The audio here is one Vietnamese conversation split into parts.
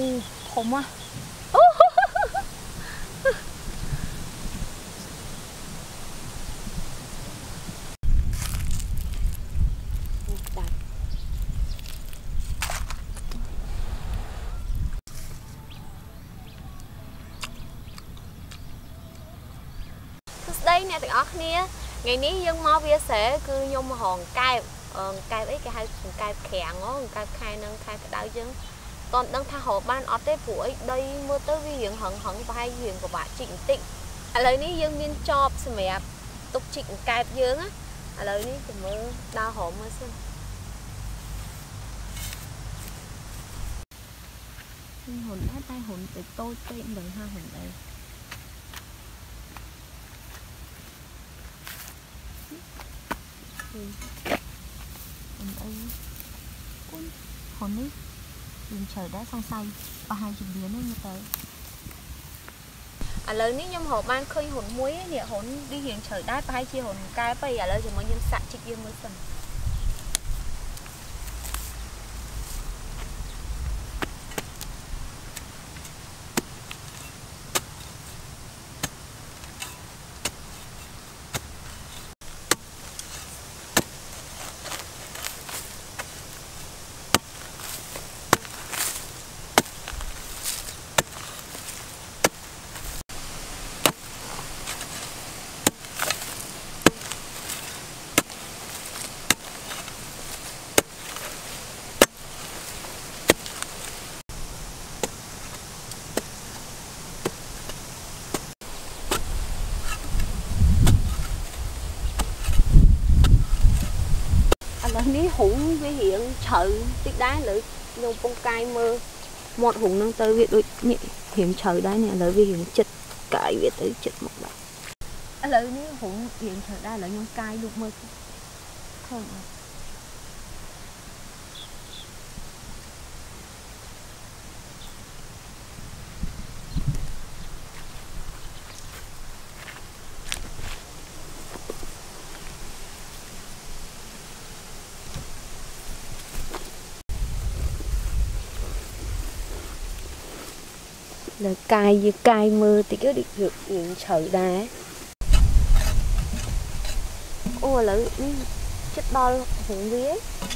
khủng á. Đây nè, từng óc nè. Ngày ní dân mau bia sẽ cứ nhung hòn cay cay ấy cái hai cay khèng ó, cay khai nâng khai cái đau chứ. Còn đang tha hồ ban ở tới buổi đây mưa tới vi hiện hận hận và hai hiện của bạn Trịnh Tịnh. Lời ní dân viên chọp xem mẹ tục Trịnh cay dương á. Lời ní thì mưa đau hổ mưa xem. Hồn đá tay hồn tới tôi tên đừng ha hồn đây. Hồn ấy đường trời đã xong say và hai chục biến như thế. Lời ní nhâm hồ ban khơi hồn muối ấy nè, hồn đi hiện trời đá và hai chia hồn cay bây giờ lời thì mọi nhân sạch trịch yên mới phần. Lời ní hủng với hiện trời tích đá lợi nhung bông cay mơ một hủng nâng tới việc đôi hiện trời đá nè lời vì hiện chật cãi việc tới chật một bạn. Lời ní hủng hiện trời đá lợi nhung cay luôn mơ không à. Là cay như cay mưa thì cứ được hiện trời đá. Ô là chất đo hùng vía.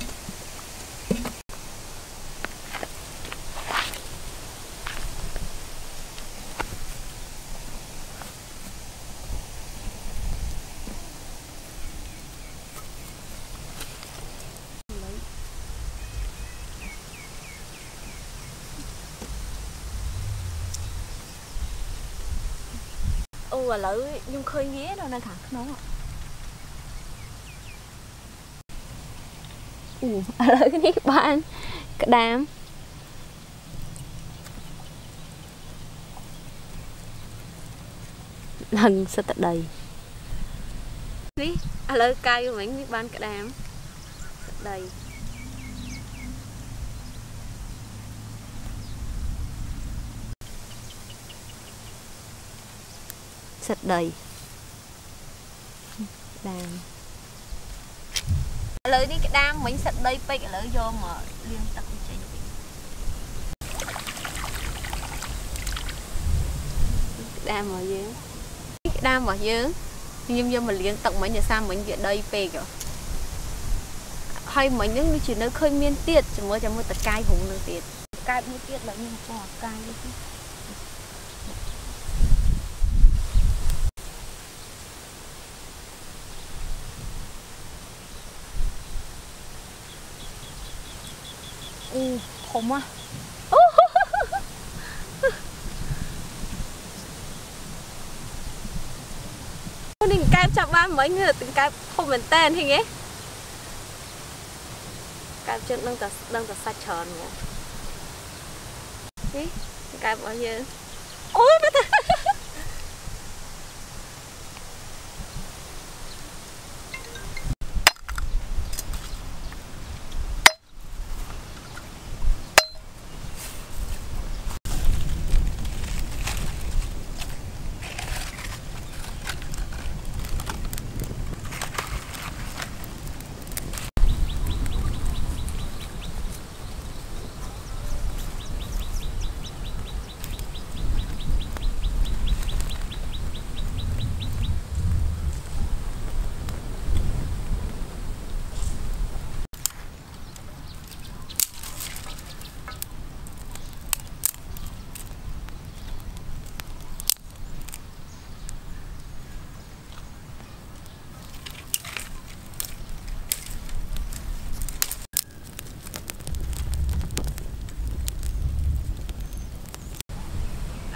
Và lỡ nhung khơi ghé đâu nè thằng nó lỡ cái nít ban cái đám lần sẽ tận đầy đi lỡ cay của mình nít ban cái đám đầy sạch đầy đàm lợi đi cái đam mình sạch đây bây cái lợi vô mà liên tập chạy đam mà dướng cái đam mà dướng nhưng vô mình liên tập mấy nhà sao mình về đây về rồi hay mấy những chuyện nó khơi miên tiệt chỉ mới cho mới tật cay hùng nữa tiệt cay mới tiệt là nhưng mà cay chứ. Khủng á. Nên cái chạm ba mấy người từng cái không mình tên thì nghe. Cái chân đang sạch tròn nữa. Đi, cái bao nhiêu? Ôi bé ta.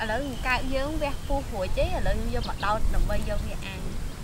lỡ cao dương ve phu hủi chứ lỡ vô mặt đâu đồng bây vô về ăn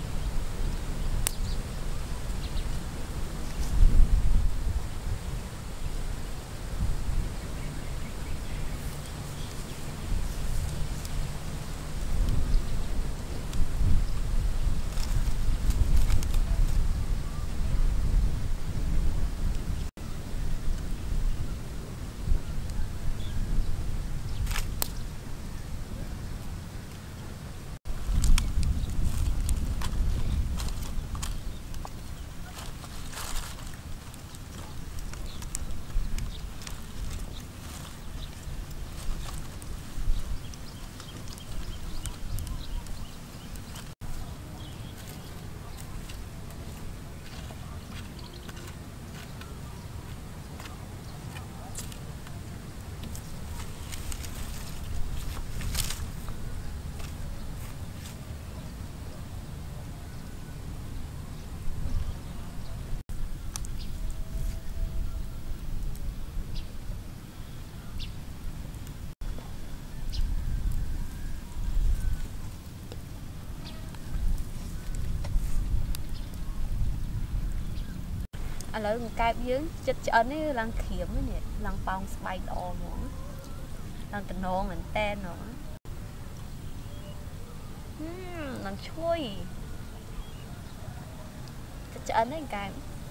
lỡ cài dương chết chấn ấy lăng khiếm ấy nhỉ lăng bong bay đỏ nữa lăng tình nôn mình tên nữa lăng chui chết chấn ấy cài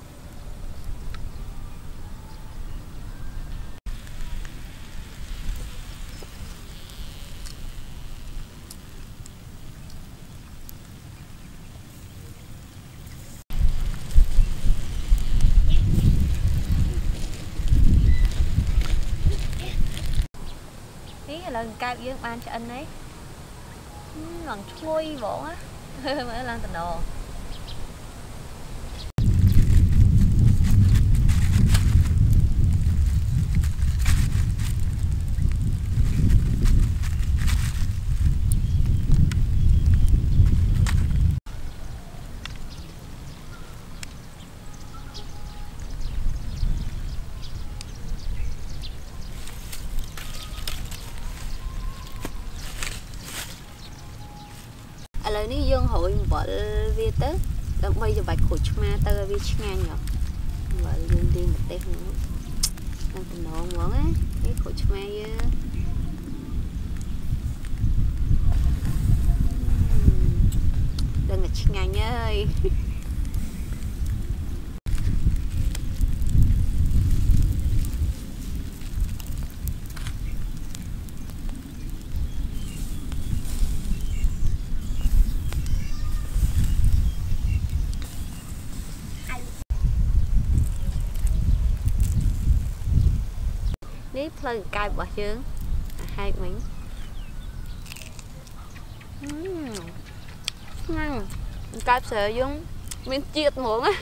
lần cao dương ban cho anh ấy lần chui vỗ á mới lên tình đồ lời ní dương hội vợ vi tết đang bây giờ bạch khổ ma tơ vi ngang nhở vợ dương đi một tết nữa đang tình nộn món á cái khổ ma đang là ngang ơi ní phơi cay bỏ chướng hai miếng ngon cay sợi giống miếng chiết muỗng á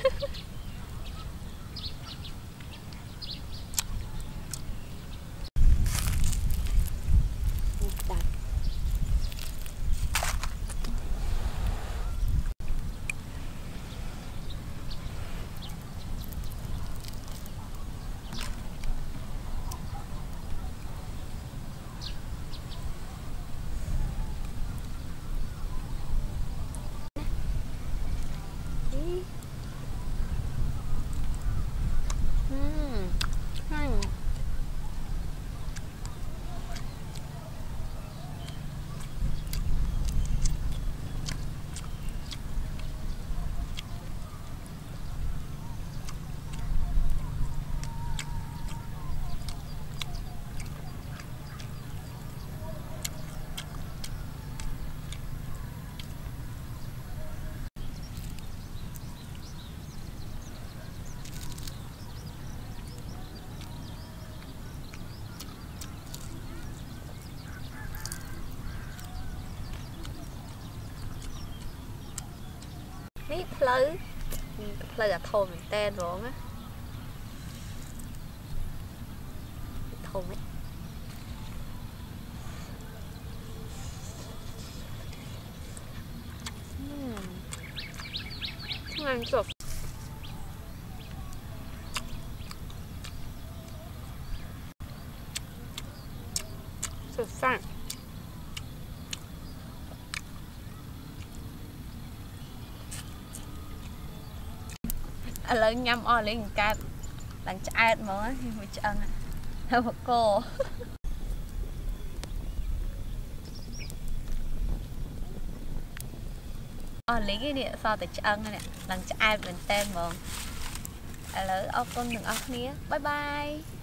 ní phơi là thôn mình tên rồi á thôn ấy ngon cực sụt sẵn ឥឡូវញ៉ាំអស់លេងកើតឡើងឆ្អែតហ្មងមួយឆ្អឹងហើយបកកអស់លេងនេះសល់តែឆ្អឹងនេះឡើងឆ្អែតមែនតើហ្មងឥឡូវអរគុណទាំងអស់គ្នាបាយបាយ